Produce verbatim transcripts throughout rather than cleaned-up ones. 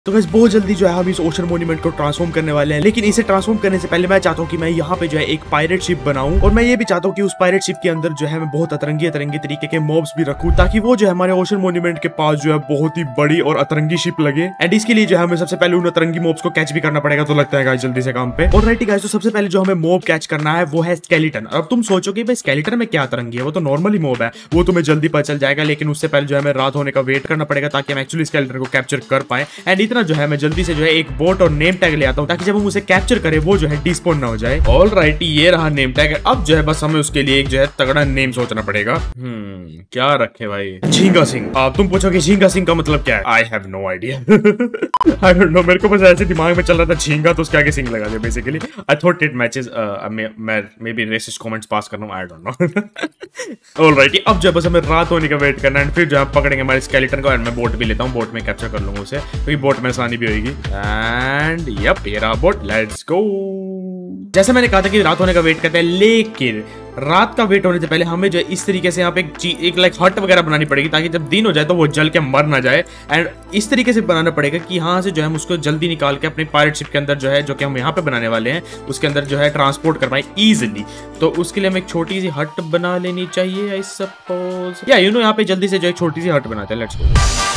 तो गाइस बहुत जल्दी जो है हम इस ओशन मॉन्यूमेंट को ट्रांसफॉर्म करने वाले हैं, लेकिन इसे ट्रांसफॉर्म करने से पहले मैं चाहता हूँ कि मैं यहाँ पे जो है एक पायरेट शिप बनाऊं, और मैं ये भी चाहता हूँ कि उस पायरेट शिप के अंदर जो है मैं बहुत अतरंगी अतरंगी तरीके के मॉब्स भी रखूं, ताकि वो जो है हमारे ओशन मॉन्यूमेंट के पास जो है बहुत ही बड़ी और अतरंगी शिप लगे। एंड इसके लिए जो है हमें सबसे पहले उन अतरंगी मॉब्स को कैच भी करना पड़ेगा, तो लगता है गाइस जल्दी से काम पे। और राइट गाइस, तो सबसे पहले जो हमें मॉब कैच करना है वो है स्केलेटन। अब तुम सोचोगे भाई स्केलेटन में क्या अतरंगी है, वो तो नॉर्मली मॉब है, वो तुम्हें जल्दी पता चल जाएगा, लेकिन उससे पहले जो है हमें रात होने का वेट करना पड़ेगा ताकि हम एक्चुअली स्केलेटन को कैप्चर कर पाए। एंड इतना जो है मैं जल्दी जो है एक बोट और नेम टैग ले आता हूं, ताकि जब हम उसे कैप्चर करें वो जो है डिस्पॉन ना हो जाए। ऑलराइट, ये रहा नेम टैग। अब जो है बस हमें उसके लिए एक जो है तगड़ा नेम सोचना पड़ेगा। हम्म क्या रखे भाई? झींगा सिंह। आप तुम पूछोगे झींगा सिंह का मतलब क्या है? I have no idea. I don't know, मेरे को बस ऐसे दिमाग में चल रहा था झींगा, तो उसके आगे सिंह लगा दिया basically. I thought it matches. मैं may be racist comments pass कर रहा हूं, आई डोंट नो। ऑलराइट, अब जो बस हमें रात होने का वेट करना है, फिर जो है पकड़ेंगे हमारे स्केलेटन को। एंड मैं बोट भी लेता हूं, बोट में कैप्चर कर लूंगा उसे, क्योंकि बोट में आसानी भी होगी। एंड यप, ये रहा बोट, लेट्स गो। जैसे मैंने कहा था कि रात होने का वेट करते हैं, लेकिन रात का वेट होने से पहले हमें जो है इस तरीके से यहाँ पे एक एक लाइक हट वगैरह बनानी पड़ेगी, ताकि जब दिन हो जाए तो वो जल के मर ना जाए। एंड इस तरीके से बनाना पड़ेगा कि यहाँ से जो है हम उसको जल्दी निकाल के अपनी पायरेट शिप के अंदर जो है, जो कि हम यहाँ पे बनाने वाले हैं, उसके अंदर जो है ट्रांसपोर्ट कर पाए इजिली। तो उसके लिए हमें एक छोटी सी हट बना लेनी चाहिए, आई सपोज। या यू नो, यहाँ पे जल्दी से जो एक छोटी सी हट बनाते हैं। Let's go.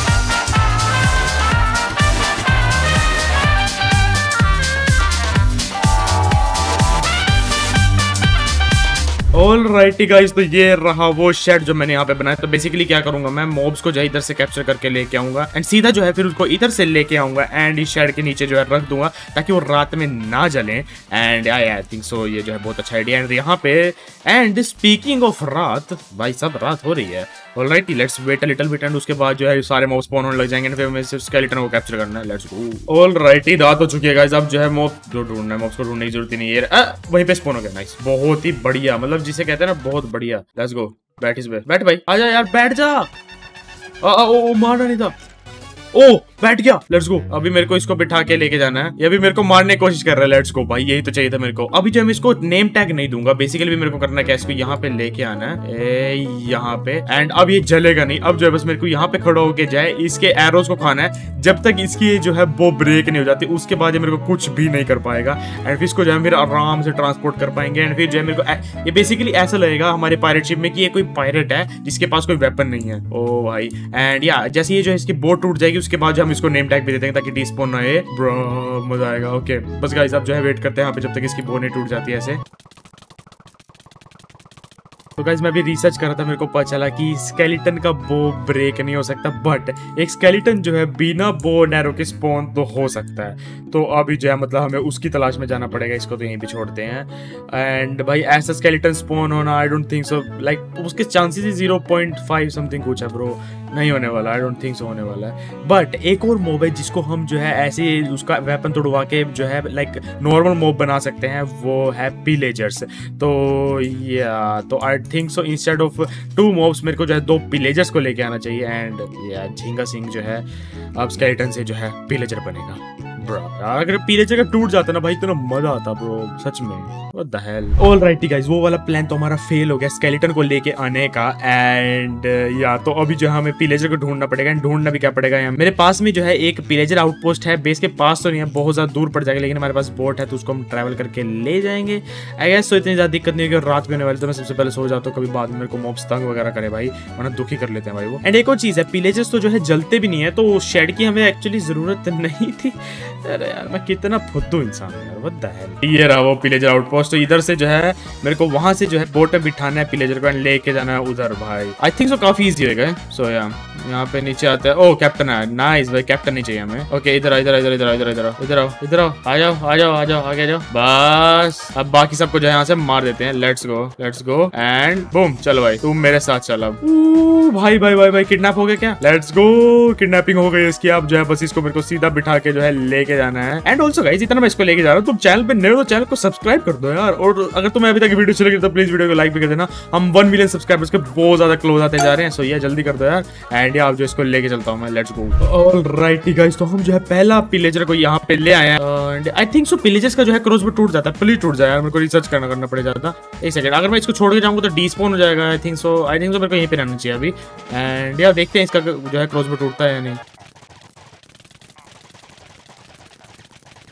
ऑलराइटी गाइस, तो ये रहा वो शेड जो मैंने यहाँ पे बनाया। तो बेसिकली क्या करूंगा, मैं मॉब्स को जो है इधर से कैप्चर करके लेके आऊंगा, एंड सीधा जो है फिर उसको इधर से लेके आऊंगा, एंड इस शेड के नीचे जो है रख दूंगा, ताकि वो रात में ना जलें। एंड आई आई थिंक सो ये जो है बहुत अच्छा आइडिया। एंड यहाँ पे, एंड स्पीकिंग ऑफ रात, भाई सब रात हो रही है। Alright, let's wait a little bit, and उसके बाद जो है सारे मॉब्स स्पॉन होने लग जाएंगे, फिर हमें सिर्फ स्केलेटन को कैप्चर करना है। Let's go. ऑलराइट, रात हो चुकी है गाइस, अब जो है मॉब जो ढूंढना है, मॉब्स को ढूंढने की जरूरत नहीं है। वहीं पे स्पॉन हो गया, नाइस, बहुत ही बढ़िया, मतलब जिसे कहते हैं ना बहुत बढ़िया। लेट्स गो, बैठ इस पे, बैठ भाई, आजा यार, बैठ जा। आ, आ, ओ, ओ, मारना नहीं था। ओ, बैठ गया। Let's go. अभी मेरे को इसको बिठा के लेके जाना है, ये भी मेरे को मारने की कोशिश कर रहा है। लेट्स गो भाई, यही तो चाहिए था मेरे को। अभी जो मैं इसको नेम टैग नहीं दूंगा, बेसिकली भी मेरे को करना क्या, इसको यहाँ पे लेके आना है, ए यहाँ पे। एंड अब ये जलेगा नहीं, अब जो है बस मेरे को यहाँ पे खड़ा होके जाए, इसके एरोज को खाना है जब तक इसकी जो है वो ब्रेक नहीं हो जाती, उसके बाद ये मेरे को कुछ भी नहीं कर पाएगा। एंड फिर इसको जो है मेरे आराम से ट्रांसपोर्ट कर पाएंगे। एंड फिर जो है मेरे को ये बेसिकली ऐसा लगेगा हमारे पायरेट शिप में कि ये कोई पायरेट है जिसके पास कोई वेपन नहीं है। ओ भाई, एंड या जैसे ये जो है इसकी बोट टूट जाएगी, उसके बाद हम इसको नेम टैग भी दे देंगे ताकि डिस्पॉन ना हो। ब्रो, मजा आएगा। ओके बस गाइस, अब जो है वेट करते हैं यहाँ पे जब तक इसकी बोने टूट जाती है ऐसे। तो गाइस मैं भी रिसर्च कर रहा था, मेरे को पता चला कि स्केलेटन का बो ब्रेक नहीं हो सकता, बट एक स्केलेटन जो है बिना बो नैरो के स्पॉन तो हो सकता है। तो अभी जो है मतलब हमें उसकी तलाश में जाना पड़ेगा, इसको तो यहीं पे छोड़ते हैं। एंड भाई ऐसा स्केलेटन स्पॉन होना, I don't think so, like उसके चांसेस ही जीरो पॉइंट फाइव समथिंग कुछ है ब्रो, नहीं होने वाला, आई डोंट थिंक सो होने वाला है। बट एक और मॉब है जिसको हम जो है ऐसे उसका वेपन तोड़वा के जो है लाइक नॉर्मल मॉब बना सकते हैं, वो है पिलेजर्स। तो या तो I think so instead of two mobs मेरे को जो है दो पिलेजर्स को लेके आना चाहिए। एंड या झींगा सिंह जो है अब स्केलेटन से जो है पिलेजर बनेगा। ब्रो यार, अगर पिलेजर का टूट जाता ना भाई, इतना मजा आता ब्रो, सच में। What the hell. Alright guys, वो वाला प्लान तो हमारा फेल हो गया स्केलेटन को लेके आने का। एंड या तो अभी जो है हमें पिलेजर को ढूंढना पड़ेगा। एंड ढूंढना भी क्या पड़ेगा, यहाँ मेरे पास में जो है एक पिलेजर आउटपोस्ट है, बेस के पास तो नहीं है, बहुत ज्यादा दूर पड़ जाएगा, लेकिन हमारे पास बोट है तो उसको हम ट्रैवल करके ले जाएंगे। आई गेस तो इतनी ज्यादा दिक्कत नहीं होगी। रात भी होने वाली, तो मैं सबसे पहले सो जाता हूँ, कभी बाद में मेरे को मॉब्स तंग वगैरह करे भाई, वरना दुखी कर लेते हैं भाई वो। एंड एक और चीज है, पिलेजर्स तो जो है जलते भी नहीं है, तो शेड की हमें एक्चुअली जरूरत नहीं थी। अरे यार मैं कितना फुद्दू इंसान हूं यार, व्हाट द हेल। ये रहा वो पिलेजर आउटपोस्ट। तो इधर से जो है मेरे को वहां से जो है बोट पे बिठाना है पिलेजर को, एंड लेके जाना है उधर भाई। आई थिंक सो काफी इजी होगा। सो या यहाँ पे नीचे आता है। ओ कैप्टन है, नाइस भाई, कैप्टन नहीं चाहिए हमें। ओके इधर इधर इधर इधर इधर इधर इधर आओ, इधर आओ, आ जाओ आ जाओ आ जाओ, आगे जाओ बस। अब बाकी सबको जो है यहाँ से मार देते हैं। Let's go let's go and boom. चलो भाई तुम मेरे साथ चलो। भाई भाई भाई भाई किडनैप हो गया क्या? लेट्स गो, किडनैपिंग हो गई इसकी। अब जो है बस इसको मेरे को सीधा बिठा के जो है लेके जाना है। एंड ऑल्सो गाइस, इतना मैं इसको लेके जा रहा हूँ, तुम चैनल पे नए हो तो चैनल को सब्सक्राइब कर दो यार। और अगर तुम्हें अभी तक वीडियो अच्छी लगी तो प्लीज वीडियो को लाइक भी कर देना। हम वन मिलियन सब्सक्राइबर्स के बहुत ज्यादा क्लोज आते जा रहे हैं, सो ये जल्दी कर दो यार। एंड आप जो इसको लेके चलता हूँ मैं। Let's go. ऑलराइट गाइस, तो हम जो है पहला पिलेजर को यहाँ पे ले आए हैं। And I think so pillagers का जो है क्रॉसबो टूट जाता है, प्लीज टूट जाए यार, मेरे को रिसर्च करना करना पड़ जाता। एक सेकंड, अगर मैं इसको छोड़ के जाऊंगा तो डिस्पॉन हो जाएगा। आई थिंक सो आई थिंक सो मेरे को यहीं पे रहना चाहिए अभी। एंड यार देखते हैं इसका जो है क्रॉसबो टूटता है या नहीं।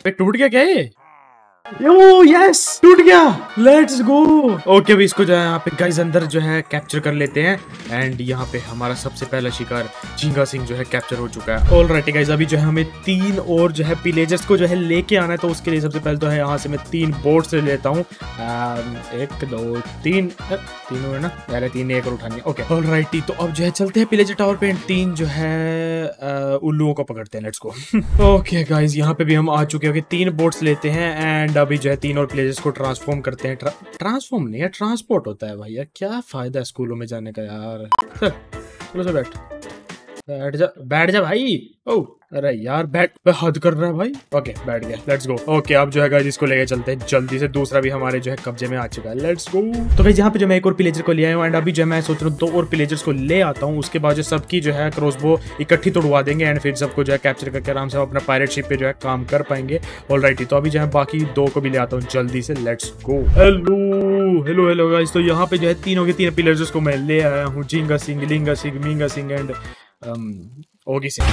टूट गया क्या ये? यो यस टूट गया, लेट्स गो। ओके अभी इसको जो है यहाँ पे गाइस अंदर जो है कैप्चर कर लेते हैं एंड यहाँ पे हमारा सबसे पहला शिकार झींगा सिंह जो है कैप्चर हो चुका है। ऑलराइट गाइस अभी जो है हमें तीन और जो है पिलेजर्स को जो है लेके आना है, तो उसके लिए सबसे पहले तो है यहाँ से मैं तीन बोट्स ले लेता हूँ। एक दो तीन तीन है ना, पहले तीन एक और उठानी है। ओके ऑलराइटी तो अब जो है चलते हैं पिलेजर टावर पे, तीन जो है उल्लुओं को पकड़ते हैं। Let's go. ओके गाइस यहाँ पे भी हम आ चुके हैं, तीन बोट्स लेते हैं एंड अभी जो है तीन और प्लेजेस को ट्रांसफॉर्म करते हैं। ट्रा, ट्रांसफॉर्म नहीं है, ट्रांसपोर्ट होता है भैया, क्या फायदा है स्कूलों में जाने का यार। चलो से बैठ बैठ जा बैठ जा भाई। ओ अरे यार बैठ, हद कर रहा है भाई। ओके बैठ गया, लेट्स गो। ओके अब जो है गाइस इसको लेके चलते हैं जल्दी से, दूसरा भी हमारे जो है कब्जे में आ चुका है। Let's go. तो भाई यहाँ पे जो मैं एक और पिलेजर को ले आया हूँ एंड अभी जो मैं सोच रहा हूँ दो और पिलेजर्स को ले आता हूँ, उसके बाद जो सबकी जो है क्रॉसबो इकट्ठी तोड़वा देंगे एंड फिर सबको जो है कैप्चर करके आराम से अपना पायरेट शिप पे जो है काम कर पाएंगे। ऑलराइट तो अभी जो है बाकी दो को भी ले आता हूँ जल्दी से। Let's go. Hello hello hello guys, तो यहाँ पे जो है तीनों के तीन पिलेजर्स को मैं ले आया हूँ, Jhinga Singh, Linga Singh, Minga Singh and Oggy Singh.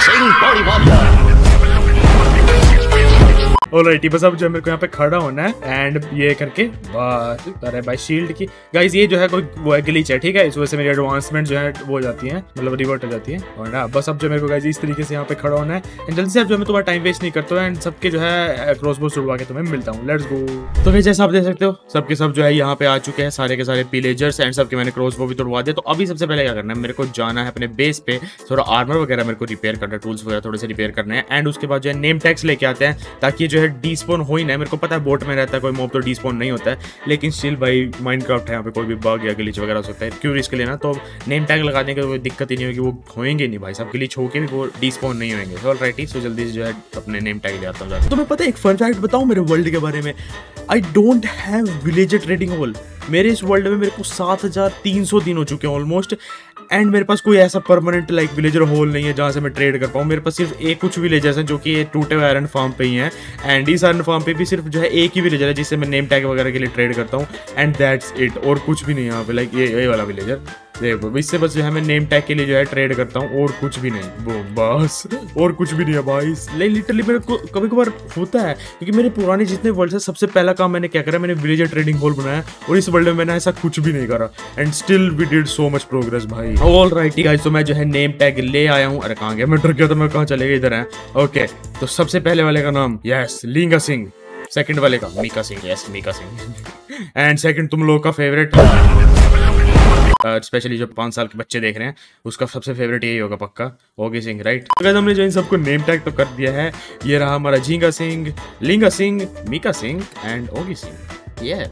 Alright बस अब जो है मेरे को यहाँ पे खड़ा होना है एंड ये करके बस। अरे भाई शील्ड की गाइस ये जो है कोई वो है ग्लिच है, ठीक है, इस वजह से मेरी एडवांसमेंट जो है वो हो जाती है, मतलब रिवर्ट हो जाती है। और ना बस अब जो मेरे को गाइस इस तरीके से यहाँ पे खड़ा होना है एंड जल्दी से अब जो मैं तुम्हारा टाइम वेस्ट नहीं करता हूँ एंड सबके जो है क्रॉसबो उड़वा के तुम्हें मिलता हूँ। Let's go. तो फिर जैसा आप देख सकते हो सबके सब जो है यहाँ पे आ चुके हैं, सारे के सारे पिलेजर्स एंड सबके मैंने क्रॉसबो भी तोड़वा दिया। तो अभी सबसे पहले क्या करना है, मेरे को जाना है अपने बेस पे, थोड़ा आर्मर वगैरह मेरे को रिपेयर करना है, टूल्स वगैरह थोड़े से रिपेयर करने हैं एंड उसके बाद जो है नेम टैग्स लेके आते हैं ताकि जो है डीस्पॉन हो ही ना। मेरे को पता है बोट में रहता है कोई मॉब तो डीस्पॉन नहीं होता है, लेकिन स्टिल भाई माइनक्राफ्ट है, यहाँ पे कोई भी बग या ग्लिच वगैरह हो सकता है, क्यों रिस्क लेना। तो नेम टैग लगा देंगे कोई दिक्कत ही नहीं होगी, वो होएंगे नहीं भाई, सब ग्लिच होके भी वो डीस्पॉन नहीं होंगे। ऑलराइट सो जल्दी से जो है अपने नेम टैग ले आता हूँ। तो मैं पता है एक फन फैक्ट बताऊँ मेरे वर्ल्ड के बारे में, I don't have villager trading hall. मेरे इस वर्ल्ड में मेरे को सात हजार तीन सौ दिन हो चुके हैं ऑलमोस्ट एंड मेरे पास कोई ऐसा परमानेंट लाइक विलेजर होल नहीं है जहाँ से मैं ट्रेड कर पाऊँ। मेरे पास सिर्फ एक कुछ विलेजर्स हैं जो कि ये टूटे हुए आयरन फार्म पे ही हैं एंड इस आयरन फार्म पे भी सिर्फ जो है एक ही विलेजर है जिससे मैं नेम टैग वगैरह के लिए ट्रेड करता हूँ एंड दैट्स इट, और कुछ भी नहीं यहाँ पे। लाइक ये ये वाला विलेजर देखो, इससे बस जो है मैं नेम टैग के लिए जो है ट्रेड करता हूँ और कुछ भी नहीं, वो बस और कुछ भी नहीं है भाई। लिटरली मेरे को कभी कभार होता है क्योंकि मेरे पुराने जितने वर्ल्ड है सबसे पहला काम मैंने क्या करा, मैंने विलेजर ट्रेडिंग हॉल बनाया और इस वर्ल्ड में मैंने ऐसा कुछ भी नहीं करा and still we did so much progress भाई। ऑलराइट गाइस तो मैं जो है नेम टैग ले आया हूँ। अरे कहाँ गया, मैं डर गया तो मैं कहाँ चले गया, इधर है। ओके तो सबसे पहले वाले का नाम यस लिंगा सिंह, सेकंड वाले का Mika Singh, yes Mika Singh and second तुम लोगों का फेवरेट स्पेशली uh, जो पाँच साल के बच्चे देख रहे हैं उसका सबसे फेवरेट यही होगा पक्का, ओगी सिंह। राइट तो हमने जो इन सबको नेम टैग तो कर दिया है, ये रहा हमारा झींगा सिंह, लिंगा सिंह, मीका सिंह एंड ओगी सिंह। ये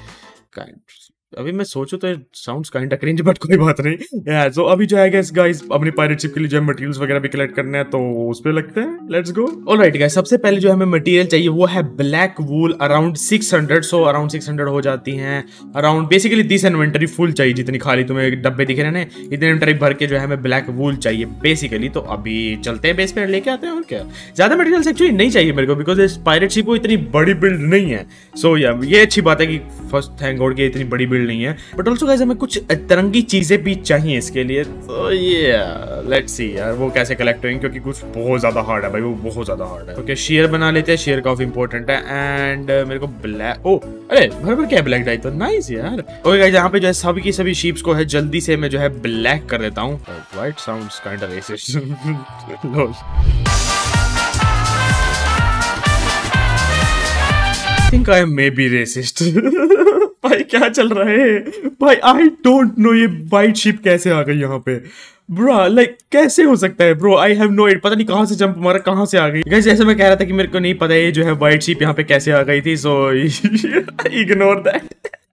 अभी मैं सोचूं तो sounds kind of cringe but कोई बात नहीं यार। सो अभी जो है गाइस गाइस अपनी पायरेट शिप के लिए जो मटेरियल्स वगैरह भी कलेक्ट करने हैं तो उस पे लगते हैं। Let's go. ऑलराइट गाइस सबसे पहले जो हमें मटेरियल चाहिए वो है black wool around six hundred. So around six hundred हो जाती हैं around basically this inventory full चाहिए, जितनी खाली तुम्हें डब्बे दिख रहे हैं इतने इन्वेंटरी भर के जो है हमें ब्लैक वूल चाहिए बेसिकली। तो अभी चलते हैं बेस पे लेके आते हैं और क्या, ज्यादा मटेरियल्स एक्चुअली नहीं चाहिए मेरे को बिकॉज इस पायरेट शिप को इतनी बड़ी बिल्ड नहीं है। सो यार ये अच्छी बात है कि फर्स्ट थैंक गॉड की इतनी बड़ी बिल्ड नहीं है, बट ऑल्सो गाइस हमें कुछ तरंगी चीजें भी चाहिए इसके लिए। तो ये लेट्स सी यार वो कैसे कलेक्ट होंगे क्योंकि कुछ बहुत ज्यादा हार्ड है भाई, वो बहुत ज्यादा हार्ड है। ओके शेयर बना लेते हैं, शेयर काफी इंपॉर्टेंट है एंड uh, मेरे को ब्लैक ओ अरे भर क्या ब्लैक डाई तो नाइस यार। ओके गाइस यहाँ पे जो है सभी की सभी शीप्स को है जल्दी से मैं जो है ब्लैक कर देता हूँ। White sounds kind of racist lol. Think I may B racist भाई क्या चल रहा है भाई, आई डोंट नो ये वाइट शिप कैसे आ गई यहाँ पे ब्रो, लाइक कैसे हो सकता है bro, I have no it, पता नहीं कहाँ से जंप मारा कहाँ से आ गई। गाइस जैसे मैं कह रहा था कि मेरे को नहीं पता ये जो है वाइट शिप यहाँ पे कैसे आ गई थी, सो इग्नोर दैट।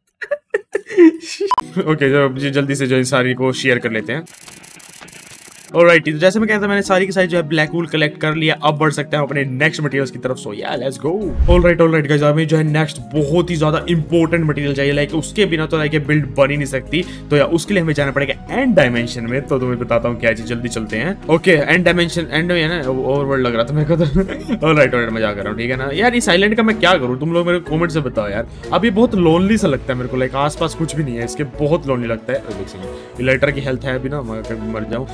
ओके जल्दी से जो सारी को शेयर कर लेते हैं। ऑलराइट तो जैसे मैं कहता था मैंने सारी की सारी जो है ब्लैक वूल कलेक्ट कर लिया, अब बढ़ सकते हैं अपने नेक्स्ट मटेरियल्स की तरफ। So yeah let's go. Alright alright guys हमें जो है नेक्स्ट बहुत ही ज्यादा इंपॉर्टेंट मटेरियल चाहिए, लाइक उसके बिना तो लाइक ये बिल्ड बन ही नहीं सकती। तो यार उसके लिए हमें जाना पड़ेगा एंड डायमेंशन में, तो तुम्हें बताता हूँ क्या चीज, जल्दी चलते हैं। ओके एंड डायमेंशन एंड में है ना ओवरवर्ल्ड लग रहा था मेरे को तो। ऑलराइट ऑलराइट मजा कर रहा हूँ ठीक है ना यार। इस आइलैंड का मैं क्या करूँ, तुम लोग मेरे कॉमेंट से बताओ यार। अब ये बहुत लोनली सा लगता है मेरे को, लाइक आसपास कुछ भी नहीं है इसके, बहुत लोनली लगता है। लाइटर की हेल्थ है अभी ना, मैं मर जाऊँ तो यार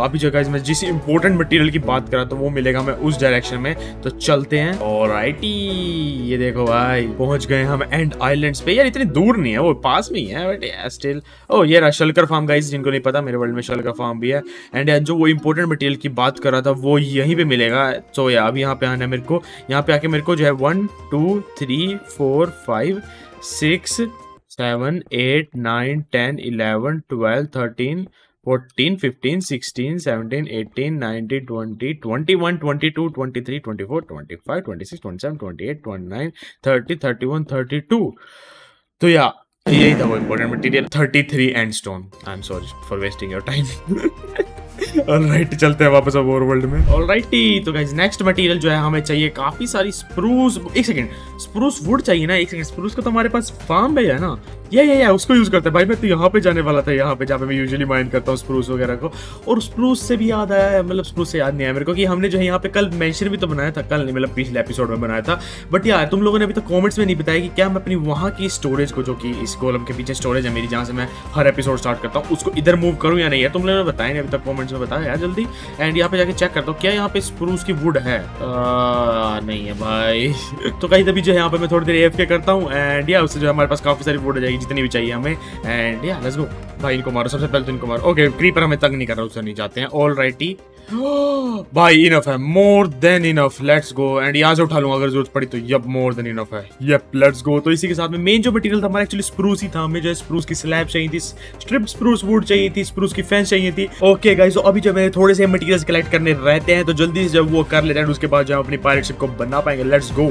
अभी जो गाइस मैं जिस इंपॉर्टेंट मटेरियल की बात कर रहा था वो मिलेगा हमें उस डायरेक्शन में, तो चलते हैं। ऑलराइटी, ये देखो भाई पहुंच गए हम एंड आइलैंड्स पे। यार इतनी दूर नहीं है, वो पास में ही है बट स्टिल। ओ ये रहा शलकर फार्म गाइस, जिनको नहीं पता मेरे वर्ल्ड में शलकर फार्म भी है। एंड जो वो इंपॉर्टेंट मटेरियल की बात कर रहा था वो यहीं पे मिलेगा। तो यार अब यहाँ पे आना है मेरे को, यहाँ पे आके मेरे को जो है one two three four five six seven eight nine ten eleven twelve thirteen fourteen fifteen sixteen seventeen eighteen nineteen twenty twenty one twenty two twenty three twenty four twenty five twenty six twenty seven twenty eight twenty nine thirty thirty one thirty two. तो या यही था वो important material, thirty three and stone. I am sorry for wasting your time. Alright चलते हैं वापस अब overworld में। ऑलराइटी, तो गाइस नेक्स्ट मटेरियल जो है हमें चाहिए काफी सारी स्प्रूस। एक सेकंड, स्प्रूस वुड चाहिए ना? एक सेकंड, स्प्रूस का तो हमारे पास फार्म है ना? या या या उसको यूज करते हैं भाई। मैं तो यहाँ पे जाने वाला था, यहाँ पे जहाँ पे मैं यूजुअली माइन करता हूँ स्प्रूस वगैरह को। और स्प्रूस से भी याद आया, मतलब स्प्रूस से याद नहीं आया मेरे को कि हमने जो है यहाँ पे कल मेंशन भी तो बनाया था, कल नहीं मतलब पिछले एपिसोड में बनाया था। बट यार तुम लोगों ने अभी तक कमेंट्स में नहीं बताया कि क्या मैं अपनी वहाँ की स्टोरेज को, जो कि इस कॉलम के पीछे स्टोरेज है मेरी जहाँ से मैं हर एपिसोड स्टार्ट करता हूँ, उसको इधर मूव करूँ या नहीं है? तुम लोगों ने बताया नहीं अभी तक कॉमेंट्स में, बताया यार जल्दी। एंड यहाँ पे जाके चेक करता हूँ क्या यहाँ पे स्प्रूस की वुड है। आ, नहीं है भाई। तो कहीं तभी जो है यहाँ पे मैं थोड़ी देर एफ के करता हूँ एंड या उससे जो हमारे पास काफी सारी वुड आ जाएगी जितनी भी चाहिए हमें। एंड या लेट्स गो भाई, इनको मारो सबसे पहले तो इनको मारो। ओके क्रीपर हमें तंग नहीं कर रहा, उससे नहीं जाते हैं। ऑलराइटी भाई इनफ है, more than enough, let's go. And यहाँ से उठा लूंगा अगर जरूरत पड़ी तो। यप मोर देन इनफ है, यप लेट्स गो। तो इसी के साथ में मेन जो मटेरियल था हमारा एक्चुअली स्प्रूस ही था। हमें जो है स्प्रूस की स्लैब चाहिए थी, स्ट्रिप स्प्रूस वुड चाहिए थी, स्प्रूस की फेंस चाहिए थी। ओके गाइस, तो अभी जो मेरे थोड़े से मटेरियल्स कलेक्ट करने रहते हैं तो जल्दी से जब वो कर लेते हैं उसके बाद जो अपनी पायरेट शिप को बना पाएंगे। Let's go.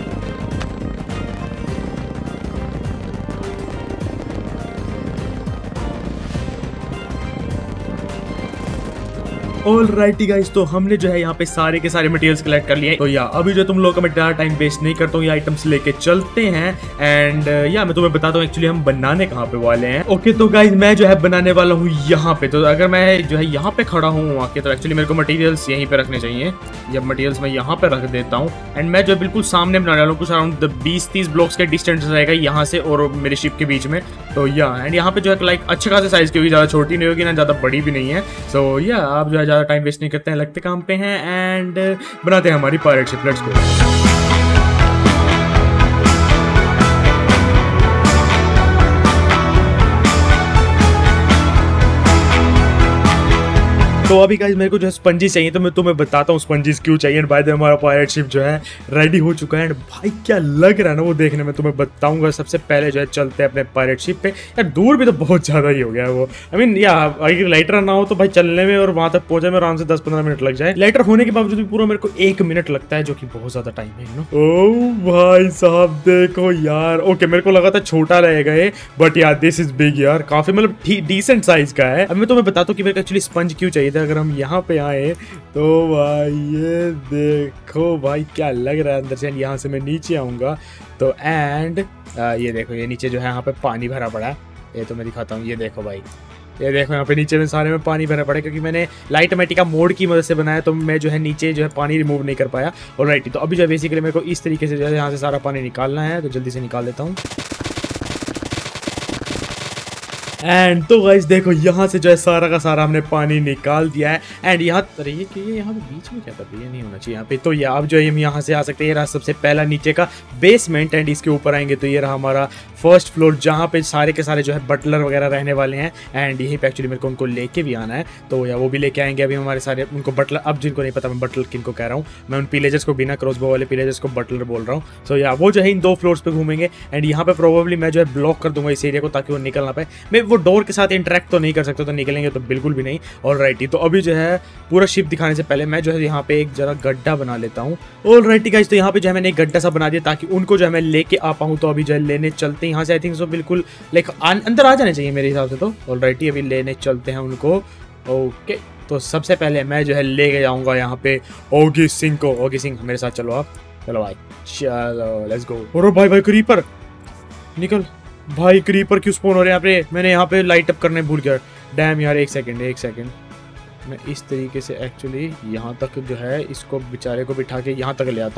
ऑलराइटी गाइस, तो हमने जो है यहाँ पे सारे के सारे मटेरियल्स कलेक्ट कर लिए। तो या अभी जो तुम लोगों का मैं ज़्यादा टाइम वेस्ट नहीं करता हूँ, ये आइटम्स लेके चलते हैं। एंड या मैं तुम्हें बताता हूँ एक्चुअली हम बनाने कहाँ पे वाले हैं। ओके तो गाइस मैं जो है बनाने वाला हूँ यहाँ पे। तो अगर मैं जो है यहाँ पे खड़ा हूँ आके तो एक्चुअली मेरे को मटेरियल्स यहीं पे रखने चाहिए। जब मटेरियल्स मैं यहाँ पे रख देता हूँ एंड मैं जो है बिल्कुल सामने बनाने वाला हूँ, कुछ अराउंड बीस तीस ब्लॉक्स के डिस्टेंस रहेगा यहाँ से और मेरे शिप के बीच में। तो या एंड यहाँ पे जो है लाइक अच्छे खासे साइज की होगी, ज़्यादा छोटी नहीं होगी ना ज़्यादा बड़ी भी नहीं है। सो या आप जो है ज़्यादा टाइम वेस्ट नहीं करते हैं, लगते काम पे हैं एंड बनाते हैं हमारी पायरेट शिप। Let's go. तो अभी गाइस मेरे को जो है स्पंजीज चाहिए, तो मैं तुम्हें बताता हूँ स्पंजीज क्यों चाहिए। बाय द वे हमारा पायरेट शिप जो है रेडी हो चुका है एंड भाई क्या लग रहा है ना वो देखने में, तुम्हें बताऊंगा। सबसे पहले जो है चलते हैं अपने पायरेट शिप पे। यार दूर भी तो बहुत ज़्यादा ही हो गया है वो। आई मीन या अगर लाइटर ना हो तो भाई चलने में और वहाँ तक पहुँचे में आराम से दस पंद्रह मिनट लग जाए। लाइटर होने के बावजूद भी पूरा मेरे को एक मिनट लगता है, जो कि बहुत ज़्यादा टाइम है ना। ओ भाई साहब देखो यार। ओके मेरे को लगा था छोटा रहेगा ये, बट यार दिस इज बिग यार, काफ़ी मतलब डिसेंट साइज का है। अब मैं तुम्हें बताता हूँ कि मेरे को एक्चुअली स्पंज क्यों चाहिए था। अगर हम यहाँ पे आए तो भाई ये देखो भाई क्या लग रहा है अंदर से। यहाँ से मैं नीचे आऊँगा तो एंड ये देखो ये नीचे जो है यहाँ पे पानी भरा पड़ा है। ये तो मैं दिखाता हूँ, ये देखो भाई, ये देखो यहाँ पे नीचे में सारे में पानी भरा पड़ा है क्योंकि मैंने लाइट मैटिका मोड की मदद से बनाया, तो मैं जो है नीचे जो है पानी रिमूव नहीं कर पाया। ऑलराइट, तो अभी जो है बेसिकली मेरे को इस तरीके से जो है यहाँ से सारा पानी निकालना है, तो जल्दी से निकाल देता हूँ। एंड तो गाइस देखो यहाँ से जो है सारा का सारा हमने पानी निकाल दिया है। एंड यहाँ अरे ये कि ये यहाँ पे बीच में क्या था, ये नहीं होना चाहिए यहाँ पे। तो ये आप जो है हम यहाँ से आ सकते हैं। ये रहा सबसे पहला नीचे का बेसमेंट एंड इसके ऊपर आएंगे तो ये रहा हमारा फर्स्ट फ्लोर, जहाँ पे सारे के सारे जो है बटलर वगैरह रहने वाले हैं। एंड यहीं पे एक्चुअली मेरे को उनको लेके भी आना है, तो या वो भी लेके आएंगे अभी हमारे सारे उनको बटलर। अब जिनको नहीं पता मैं बटलर किनको कह रहा हूँ, मैं उन पिलेजर्स को बिना क्रॉसबो वाले पिलेजर्स को बटलर बोल रहा हूँ। सो या वो जो है इन दो फ्लोर्स पे घूमेंगे एंड यहाँ पे प्रोबेबली मैं जो है ब्लॉक कर दूंगा इस एरिया को ताकि वो निकल ना पाए। मैं वो डोर के साथ इंटरेक्ट तो नहीं कर सकता, तो निकलेंगे तो बिल्कुल भी नहीं। ऑलराइटी, तो अभी जो है पूरा शिप दिखाने से पहले मैं जो है यहाँ पे एक जरा गड्ढा बना लेता हूँ। ऑलराइटी गाइस, तो यहाँ पे जो है मैंने एक गड्ढा सा बना दिया ताकि उनको जो है मैं लेके आ पाऊँ। तो अभी जो है लेने चलते हैं यहाँ से। आई थिंक सो बिल्कुल लाइक अंदर आ जाने चाहिए मेरे हिसाब से। तो ऑलराइटी अभी लेने चलते हैं उनको। ओके, तो सबसे पहले मैं जो है लेके जाऊँगा यहाँ पे ओगी सिंह को। ओगी सिंह मेरे साथ चलो आप, चलो भाई चलो लेट्स गो। और भाई भाई क्रीपर निकल भाई, क्रीपर क्यों स्पॉन हो रहे हैं यहाँ पे? मैंने यहाँ पे लाइट अप करने भूल गया। डैम यार, एक सेकंड एक सेकंड मैं इस तरीके से एक्चुअली यहाँ तक जो है इसको बेचारे को बिठा के यहाँ तक ले आता हूँ।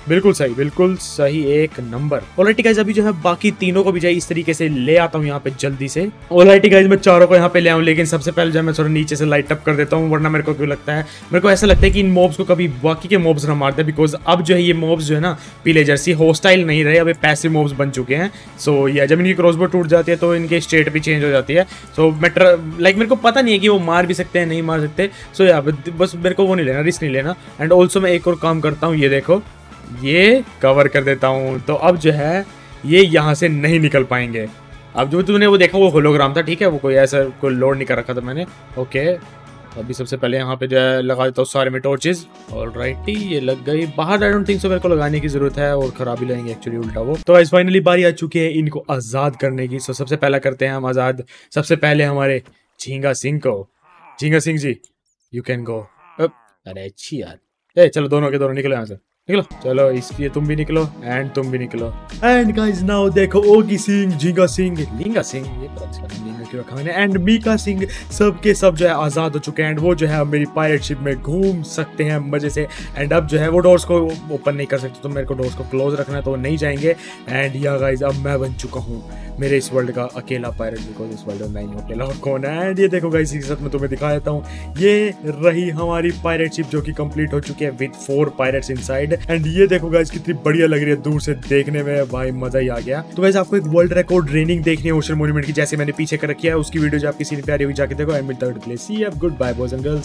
बिल्कुल सही, बिल्कुल सही, एक नंबर। ऑलराइट गाइस, अभी जो है बाकी तीनों को भी जो है इस तरीके से ले आता हूँ यहाँ पे जल्दी से। ऑलराइट गाइस, मैं चारों को यहाँ पे ले आऊँ, लेकिन सबसे पहले जो है मैं थोड़ा नीचे से लाइट अप कर देता हूँ, वरना मेरे को क्यों लगता है, मेरे को ऐसा लगता है कि इन मॉब्स को कभी बाकी के मॉब्स ना मार दे, बिकॉज अब जो है ये मॉब्स जो है ना पीले जर्सी हॉस्टाइल नहीं रहे, अब पैसिव मॉब्स बन चुके हैं। सो ये जब इनकी क्रॉसबो टूट जाती है तो इनके स्टेट भी चेंज हो जाती है। सो मैं लाइक मेरे को पता नहीं है कि वो मार भी सकते हैं नहीं मार सकते। सो या बस मेरे को वो नहीं लेना, रिस्क नहीं लेना। एंड ऑल्सो मैं एक और काम करता हूँ, ये देखो ये कवर कर देता हूँ, तो अब जो है ये यहाँ से नहीं निकल पाएंगे। अब जो तूने वो देखा वो होलोग्राम था, ठीक है, वो कोई ऐसा कोई लोड नहीं कर रखा था मैंने। ओके, अभी सबसे पहले यहाँ पे जो है लगा देता हूँ सारे में टॉर्चेस। ऑलराइट, ये लग गई बाहर। आई डोंट थिंक सो मेरे को लगाने की जरूरत है, और खराबी लगेंगे एक्चुअली उल्टा वो। तो गाइस फाइनली बारी आ चुकी है इनको आजाद करने की। सो सबसे पहला करते हैं हम आजाद, सबसे पहले हमारे झींगा सिंह को। Jhinga Singh ji, you can go. अरे अच्छी यार, ए चलो दोनों के दोनों निकलो यहाँ से, निकलो। चलो इसलिए तुम भी निकलो एंड तुम भी निकलो। एंड गाइस नाउ देखो ओगी सिंह, झींगा सिंह, लिंगा सिंह, ये पता चला लिंगा क्यों रखा मैंने, एंड मीका सिंह, सब के सब जो है आजाद हो चुके हैं। एंड वो जो है मेरी पायरेट शिप में घूम सकते हैं मजे से। एंड अब जो है वो डोर्स को ओपन नहीं कर सकते, तो मेरे को डोर्स को क्लोज रखना है, तो वो नहीं जाएंगे। एंड या गाइस अब मैं बन चुका हूँ मेरे इस वर्ल्ड का अकेला पायरेट, बिकॉज इस वर्ल्ड में मैं ही अकेला और कौन है। एंड ये देखो गाइस, इसी के साथ मैं तुम्हें दिखा देता हूँ, ये रही हमारी पायरेट शिप जो कि कंप्लीट हो चुकी है with four pirates inside. And ये देखो गाइस कितनी बढ़िया लग रही है दूर से देखने में, भाई मजा ही आ गया। तो गाइस आपको एक वर्ल्ड रिकॉर्ड रेनिंग देखनी है ओशन मॉन्यूमेंट की, जैसे मैंने पीछे कर रखी है, उसकी वीडियो जो आपकी सीन पे आ रही होगी जाके देखो। एंड मिलता है, see you, good bye boys and girls.